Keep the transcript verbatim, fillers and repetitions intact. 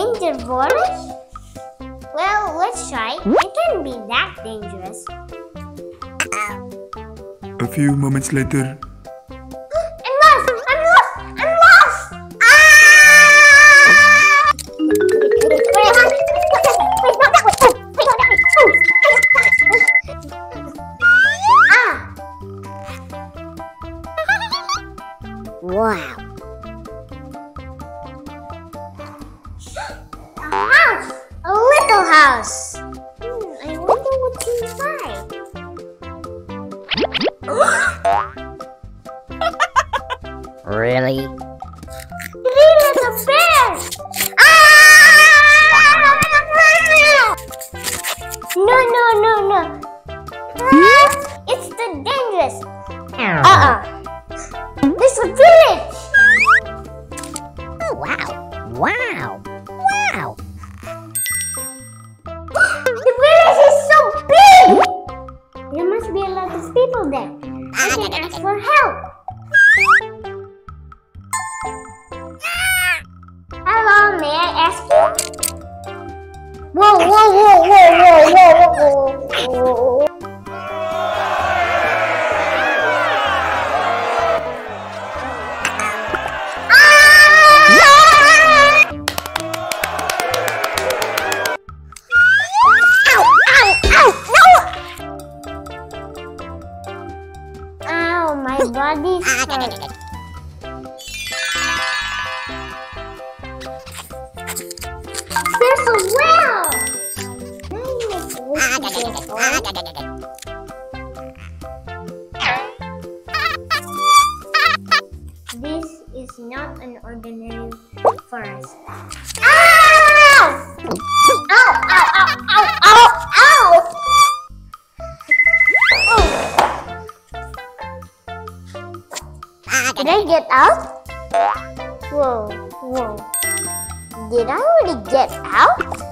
danger forest? Well, let's try. It can't be that dangerous. A few moments later. I'm lost! I'm lost! I'm lost! Ah! Wow! A house! A little house! Hmm, I wonder what's inside. Really? Really, the bear! Ah! No, no, no, no. Ah, it's the dangerous. Uh-uh. There's a village. Oh, wow. Wow. Wow. The village is so big. There must be a lot of people there. I can ask for help. Hello, may I ask you? Whoa, whoa, whoa, whoa, whoa, whoa, whoa. Ow, my body's hurt. There's a well! This is not an ordinary forest. Ow! Ow, ow, ow, ow, ow, ow! Oh. Did I get out? Whoa, whoa. Did I already get out?